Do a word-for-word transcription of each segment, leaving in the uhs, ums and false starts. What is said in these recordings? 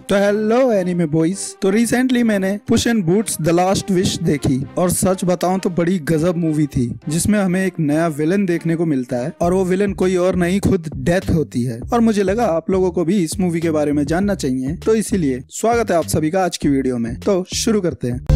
तो hello anime boys. तो recently मैंने Puss and Boots the last wish देखी और सच बताऊं तो बड़ी गजब मूवी थी, जिसमें हमें एक नया विलन देखने को मिलता है और वो विलन कोई और नहीं खुद डेथ होती है। और मुझे लगा आप लोगों को भी इस मूवी के बारे में जानना चाहिए, तो इसीलिए स्वागत है आप सभी का आज की वीडियो में। तो शुरू करते हैं।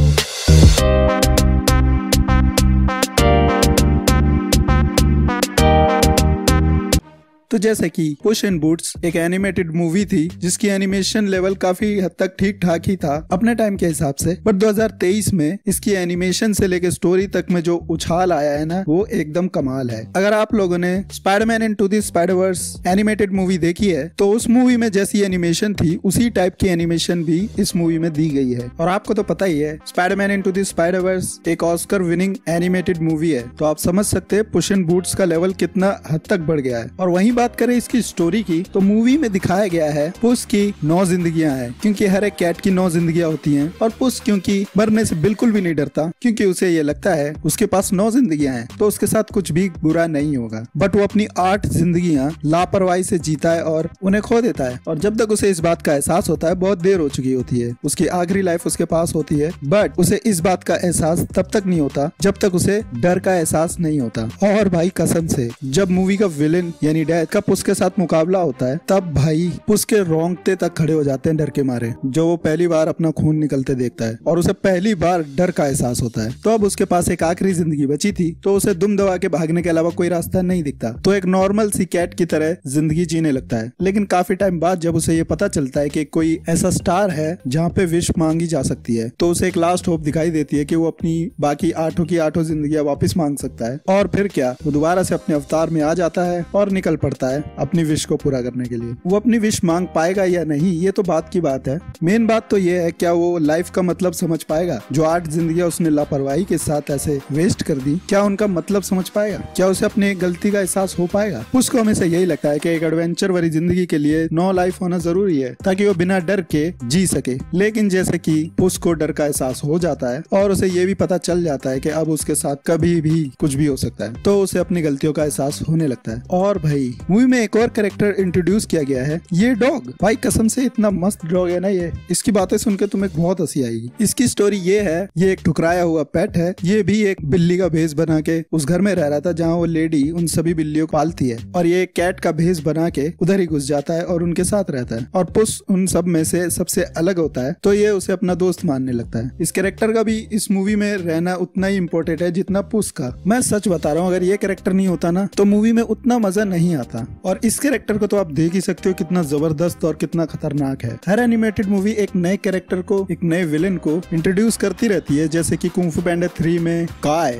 तो जैसे कि पुश एंड बूट्स एक एनिमेटेड मूवी थी जिसकी एनिमेशन लेवल काफी हद तक ठीक ठाक ही था अपने टाइम के हिसाब से, बट दो हज़ार तेईस में इसकी एनिमेशन से लेके स्टोरी तक में जो उछाल आया है ना, वो एकदम कमाल है। अगर आप लोगों ने Spiderman into the Spiderverse animated movie देखी है तो उस मूवी में जैसी एनिमेशन थी उसी टाइप की एनिमेशन भी इस मूवी में दी गई है। और आपको तो पता ही है स्पाइडरमैन इनटू द स्पाइडरवर्स एक ऑस्कर विनिंग एनिमेटेड मूवी है, तो आप समझ सकते हैं पुश एंड बूट्स का लेवल कितना हद तक बढ़ गया है। और वहीं बात करें इसकी स्टोरी की, तो मूवी में दिखाया गया है पुस की नौ जिंदगियां हैं, क्योंकि हर एक कैट की नौ जिंदगियां होती हैं। और पुस क्योंकि मरने से बिल्कुल भी नहीं डरता, क्योंकि उसे ये लगता है उसके पास नौ जिंदगियां हैं तो उसके साथ कुछ भी बुरा नहीं होगा। बट वो अपनी आठ जिंदगियां लापरवाही से जीता है और उन्हें खो देता है। और जब तक उसे इस बात का एहसास होता है बहुत देर हो चुकी होती है, उसकी आखिरी लाइफ उसके पास होती है, बट उसे इस बात का एहसास तब तक नहीं होता जब तक उसे डर का एहसास नहीं होता। और भाई कसम से जब मूवी का विलेन यानी डेथ का पुस के साथ मुकाबला होता है तब भाई पुस के रोंगटे तक खड़े हो जाते हैं डर के मारे, जो वो पहली बार अपना खून निकलते देखता है और उसे पहली बार डर का एहसास होता है। तो अब उसके पास एक आखिरी जिंदगी बची थी, तो उसे दुम दबा के भागने के अलावा कोई रास्ता नहीं दिखता, तो एक नॉर्मल सी कैट की तरह जिंदगी जीने लगता है। लेकिन काफी टाइम बाद जब उसे ये पता चलता है कि कोई ऐसा स्टार है जहाँ पे विश मांगी जा सकती है, तो उसे एक लास्ट होप दिखाई देती है कि वो अपनी बाकी आठों की आठों जिंदगियां वापस मांग सकता है। और फिर क्या, वो दोबारा से अपने अवतार में आ जाता है और निकल पड़ता है अपनी विश को पूरा करने के लिए। वो अपनी विश मांग पाएगा या नहीं ये तो बात की बात है, मेन बात तो ये है क्या वो लाइफ का मतलब समझ पाएगा। जो आठ जिंदगियां उसने लापरवाही के साथ ऐसे वेस्ट कर दी, क्या उनका मतलब समझ पाएगा? क्या उसे अपनी गलती का एहसास हो पाएगा? उसको हमेशा यही लगता है कि एक एडवेंचर वाली जिंदगी के लिए नौ लाइफ होना जरूरी है ताकि वो बिना डर के जी सके। लेकिन जैसे कि उसको डर का एहसास हो जाता है और उसे ये भी पता चल जाता है कि अब उसके साथ कभी भी कुछ भी हो सकता है, तो उसे अपनी गलतियों का एहसास होने लगता है। और भाई मूवी में एक और कैरेक्टर इंट्रोड्यूस किया गया है, ये डॉग। भाई कसम से इतना मस्त डॉग है ना ये, इसकी बातें सुनकर तुम्हें बहुत हंसी आएगी। इसकी स्टोरी ये है, ये एक ठुकराया हुआ पेट है। ये भी एक बिल्ली का भेष बना के उस घर में रह रहा था जहाँ वो लेडी उन सभी बिल्लियों को पालती है, और ये कैट का भेष बना के उधर ही घुस जाता है और उनके साथ रहता है। और पुस उन सब में से सबसे अलग होता है, तो ये उसे अपना दोस्त मानने लगता है। इस कैरेक्टर का भी इस मूवी में रहना उतना ही इम्पोर्टेंट है जितना पुस का। मैं सच बता रहा हूँ, अगर ये कैरेक्टर नहीं होता ना तो मूवी में उतना मजा नहीं आता। और इस कैरेक्टर को तो आप देख ही सकते हो कितना जबरदस्त और कितना खतरनाक है। हर एनिमेटेड मूवी एक नए कैरेक्टर को, एक नए विलेन को इंट्रोड्यूस करती रहती है, जैसे कि कुंग फू पैंडा थ्री में काय,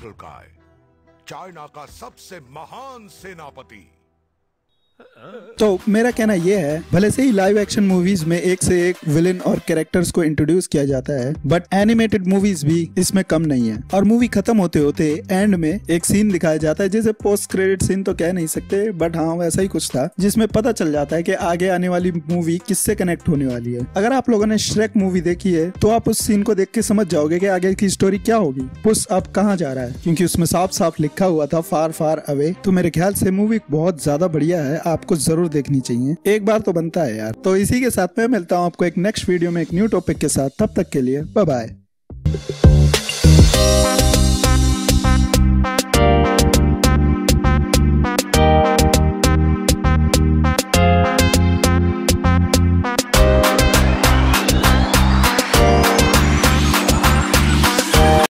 चाइना का सबसे महान सेनापति। तो मेरा कहना यह है, भले से ही लाइव एक्शन मूवीज में एक से एक विलेन और कैरेक्टर्स को इंट्रोड्यूस किया जाता है, बट एनिमेटेड मूवीज भी इसमें कम नहीं है। और मूवी खत्म होते होते एंड में एक सीन दिखाया जाता है, जैसे पोस्ट क्रेडिट सीन तो कह नहीं सकते, बट हाँ वैसा ही कुछ था, जिसमें पता चल जाता है कि आगे आने वाली मूवी किससे कनेक्ट होने वाली है। अगर आप लोगों ने श्रेक मूवी देखी है तो आप उस सीन को देख के समझ जाओगे कि आगे की स्टोरी क्या होगी, पुस अब कहाँ जा रहा है, क्योंकि उसमें साफ साफ लिखा हुआ था फार फार अवे। तो मेरे ख्याल से मूवी बहुत ज्यादा बढ़िया है, आपको जरूर देखनी चाहिए, एक बार तो बनता है यार। तो इसी के साथ मैं मिलता हूँ आपको एक नेक्स्ट वीडियो में एक न्यू टॉपिक के साथ, तब तक के लिए बाय बाय।